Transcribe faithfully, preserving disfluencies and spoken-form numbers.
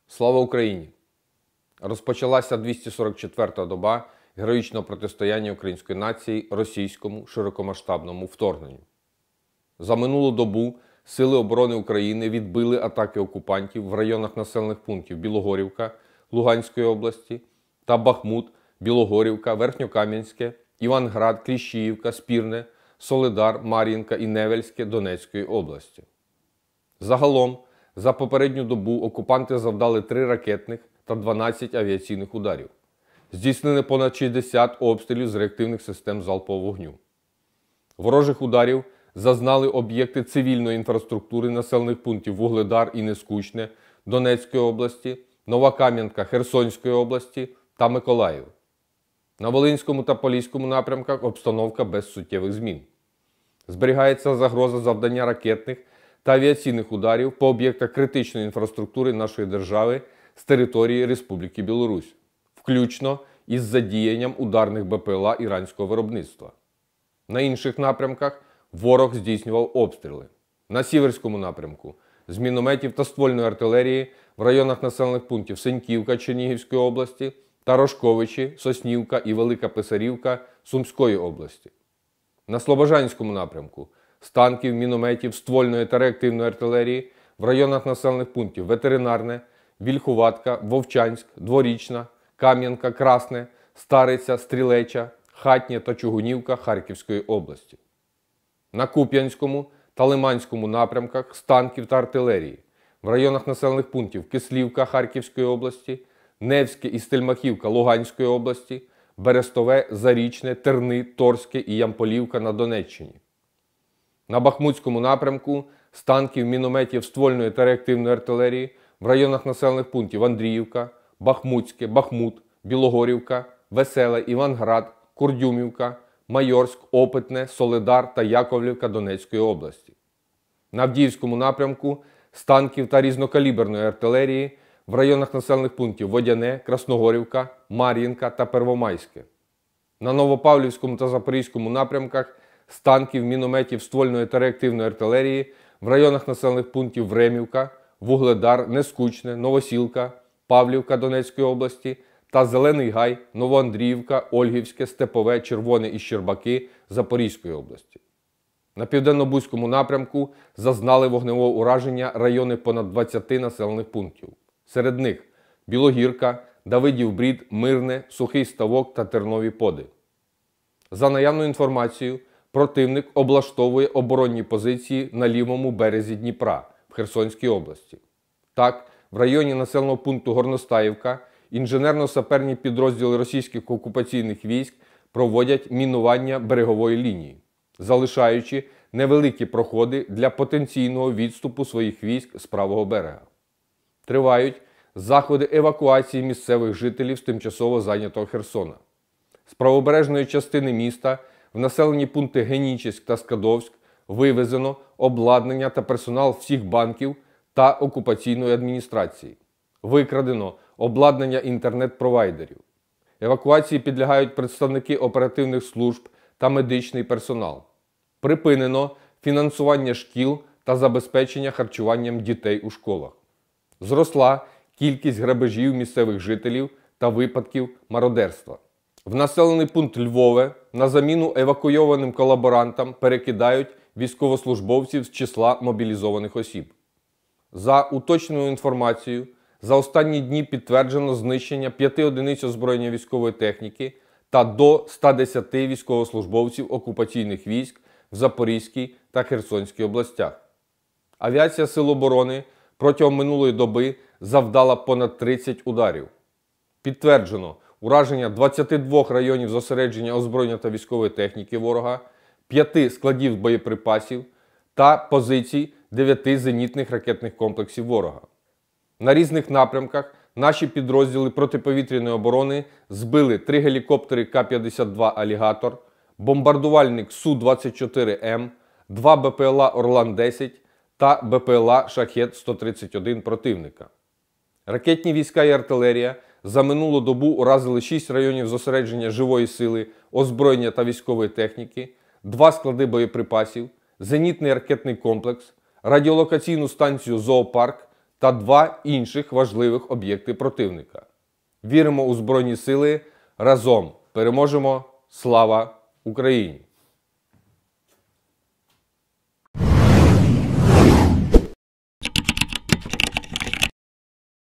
Слава Україні! Розпочалася двісті сорок четверта доба героїчного протистояння української нації російському широкомасштабному вторгненню. За минулу добу Сили оборони України відбили атаки окупантів в районах населених пунктів Білогорівка Луганської області та Бахмут, Білогорівка, Верхньокам'янське, Іванград, Кліщіївка, Спірне, Солидар, Мар'їнка і Невельське Донецької області. Загалом, за попередню добу окупанти завдали три ракетних та дванадцять авіаційних ударів. Здійснили понад шістдесят обстрілів з реактивних систем залпового вогню. Ворожих ударів зазнали об'єкти цивільної інфраструктури населених пунктів Вугледар і Нескучне Донецької області, Нова Кам'янка Херсонської області та Миколаїв. На Волинському та Поліському напрямках обстановка без суттєвих змін. Зберігається загроза завдання ракетних та авіаційних ударів по об'єктах критичної інфраструктури нашої держави з території Республіки Білорусь, включно із задіянням ударних БПЛА іранського виробництва. На інших напрямках ворог здійснював обстріли. На Сіверському напрямку з мінометів та ствольної артилерії в районах населених пунктів Сеньківка Чернігівської області та Рожковичі, Соснівка і Велика Писарівка Сумської області. На Слобожанському напрямку з танків, мінометів, ствольної та реактивної артилерії в районах населених пунктів Ветеринарне, Вільхуватка, Вовчанськ, Дворічна, Кам'янка, Красне, Стариця, Стрілеча, Хатнє та Чугунівка Харківської області. На Куп'янському та Лиманському напрямках з танків та артилерії в районах населених пунктів Кислівка Харківської області, Невське і Стельмахівка Луганської області, Берестове, Зарічне, Терни, Торське і Ямполівка на Донеччині. На Бахмутському напрямку з танків, мінометів, ствольної та реактивної артилерії в районах населених пунктів Андріївка, Бахмутське, Бахмут, Білогорівка, Веселе, Іванград, Курдюмівка, Майорськ, Опитне, Солидар та Яковлівка Донецької області. На Авдіївському напрямку з танків та різнокаліберної артилерії в районах населених пунктів Водяне, Красногорівка, Мар'їнка та Первомайське. На Новопавлівському та Запорізькому напрямках з танків, мінометів, ствольної та реактивної артилерії в районах населених пунктів Времівка, Вугледар, Нескучне, Новосілка, Павлівка Донецької області та Зелений Гай, Новоандріївка, Ольгівське, Степове, Червоне і Щербаки Запорізької області. На Південно-Бузькому напрямку зазнали вогневого ураження райони понад двадцяти населених пунктів. Серед них Білогірка, Давидів Брід, Мирне, Сухий Ставок та Тернові Поди. За наявною інформацією, противник облаштовує оборонні позиції на лівому березі Дніпра в Херсонській області. Так, в районі населеного пункту Горностаївка інженерно-саперні підрозділи російських окупаційних військ проводять мінування берегової лінії, залишаючи невеликі проходи для потенційного відступу своїх військ з правого берега. Тривають заходи евакуації місцевих жителів з тимчасово зайнятого Херсона. З правобережної частини міста в населені пункти Генічеськ та Скадовськ вивезено обладнання та персонал всіх банків та окупаційної адміністрації. Викрадено обладнання інтернет-провайдерів. Евакуації підлягають представники оперативних служб та медичний персонал. Припинено фінансування шкіл та забезпечення харчуванням дітей у школах. Зросла кількість грабежів місцевих жителів та випадків мародерства. В населений пункт Львове на заміну евакуйованим колаборантам перекидають військовослужбовців з числа мобілізованих осіб. За уточненою інформацією, за останні дні підтверджено знищення п'яти одиниць озброєння військової техніки та до ста десяти військовослужбовців окупаційних військ в Запорізькій та Херсонській областях. Авіація Сил оборони протягом минулої доби завдала понад тридцять ударів. Підтверджено ураження двадцяти двох районів зосередження озброєння та військової техніки ворога, п'яти складів боєприпасів та позицій дев'яти зенітних ракетних комплексів ворога. На різних напрямках наші підрозділи протиповітряної оборони збили три гелікоптери Ка п'ятдесят два «Алігатор», бомбардувальник Су двадцять чотири М, два БПЛА Орлан десять та БПЛА Шахед сто тридцять один противника. Ракетні війська і артилерія за минулу добу уразили шість районів зосередження живої сили, озброєння та військової техніки, два склади боєприпасів, зенітний ракетний комплекс, радіолокаційну станцію «Зоопарк» та два інших важливих об'єкти противника. Віримо у Збройні Сили. Разом переможемо! Слава Україні!